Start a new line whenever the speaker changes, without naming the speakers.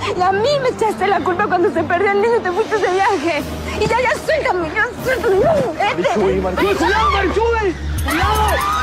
Y a mí me echaste la culpa cuando se perdió el niño y te fuiste de viaje. Y ya, suéltame, ya, suéltame. ¡Vete!
¡Cuidado, Marichuy! ¡Cuidado!